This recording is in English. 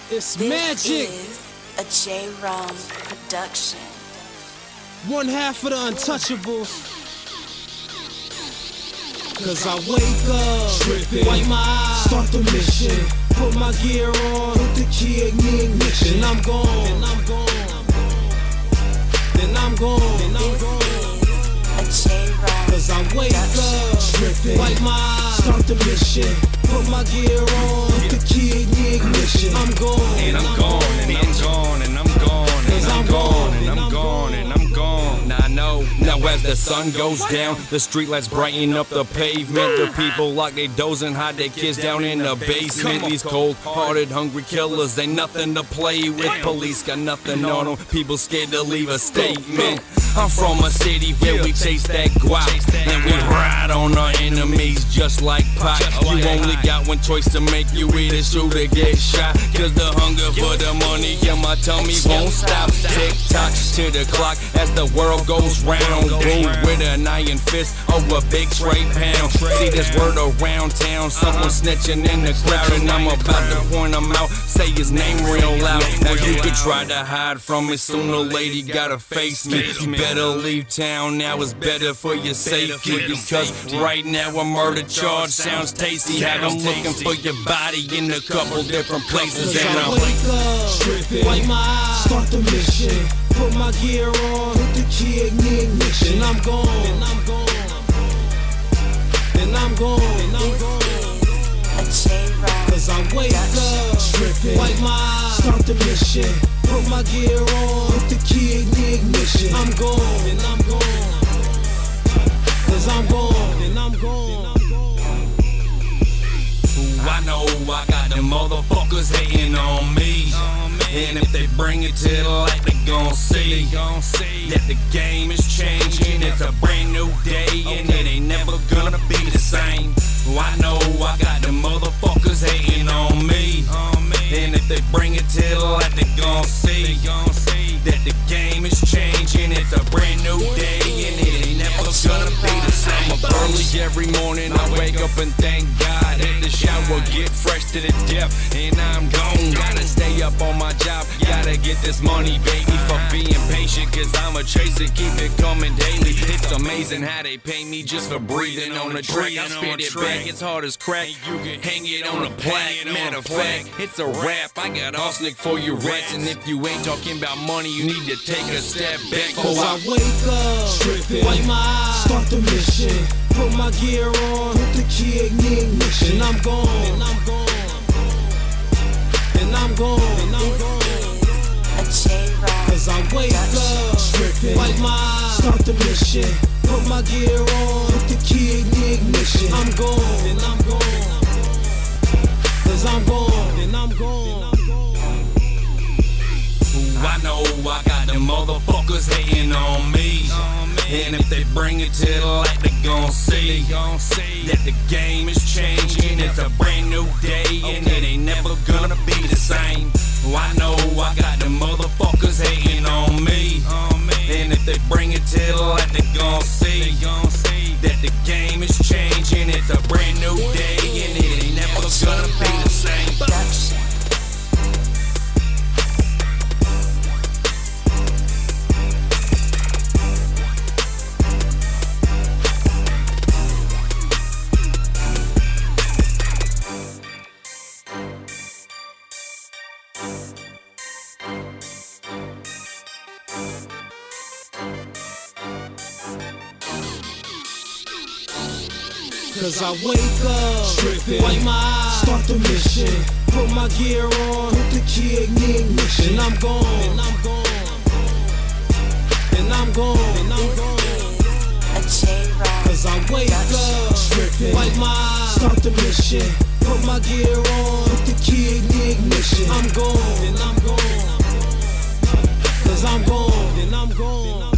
It's magic. This is a J-Rum production. One half of the Untouchables. Cause I wake up, trippin', wipe my eyes, start the mission, put my gear on, put the key in the ignition. Then I'm gone, then I'm gone, then I'm gone, then I'm gone. This is a J-Rum. Cause I wake up, trippin', wipe my eyes, start the mission, put my gear on, put the key in the ignition. I'm gone, and I'm gone, and I'm gone, and I'm gone, and I'm gone, and I'm gone, and I'm gone. Now I know. Now as the sun goes down, the streetlights brighten up the pavement. The people lock their doors and hide their kids down in the basement. These cold-hearted, hungry killers ain't nothing to play with. Police got nothing on them. People scared to leave a statement. I'm from a city where we chase that guap, and we ride on our enemies just like Pac. You only got one choice to make, you either shoot or get shot. Cause the hunger for the money in my tummy won't stop. Tick-tock to the clock as the world goes round. Boom with an iron fist over a big straight pound. See this word around town, someone snitching in the crowd, and I'm about to point him out, say his name real loud. Now you could try to hide from it, sooner or later you gotta face me. You better leave town now, it's better for your safety. Because right now a murder charge sounds tasty. Have them looking for your body in a couple different places. And I wake up, trippin', wipe my eyes, start the mission, put my gear on, put the key in the ignition. I'm gone, and I'm gone, and I'm gone, and I'm gone. Cause I wake up, trippin', wipe my eyes, start the mission, put my gear on, put the key in the ignition. I'm gone, and I'm gone. Cause I'm gone, and I'm gone. I know I got them motherfuckers hating on me, and if they bring it to the light, they gon' see that the game is changing. It's a brand new day, and it ain't never gonna be the same. I know I got them motherfuckers hating on me, and if they bring it to the light, they gon' see that the game is changing. It's a brand new day, and it ain't never gonna be the same. I'm up early every morning, I wake up and thank God. Hit the shower, get fresh to the death, and I'm gone. Gotta stay up on my job, gotta get this money, baby. For being patient, cause I'm a chaser, keep it coming daily. It's amazing how they pay me just for breathing on a track. I spit it back, it's hard as crack. You can hang it on a plaque. Matter of fact, it's a rap. I got arsenic for your rats, and if you ain't talking about money, you need to take a step back. Cause I wake up, trippin', wipe my eyes, start the mission, put my gear on, put the key in the ignition. I'm gone, and I'm gone, and I'm gone, and I'm gone. Cause I wake up, trippin', wipe my eyes, start the mission, put my gear on, put the key in the ignition. I'm gone, and I'm gone. Cause I'm gone, and I'm gone. I know I got them motherfuckers hating on me, and if they bring it to the light, they gon' see that the game is changing. It's a brand new day, and it ain't never gonna be the same. I know I got them motherfuckers hating on me, and if they bring it to the light, they gon' see that the game is changing. It's a brand new day, and it ain't never gonna be the same. Cause I wake up, trippin', wipe my eyes, start the mission, put my gear on, put the key in the ignition. I'm gone, and I'm gone, and I'm gone, and I'm gone. Cause I wake up, trippin', wipe my eyes, start the mission, put my gear on, put the key in the ignition. I'm gone, and I'm gone. Cause I'm gone, and I'm gone.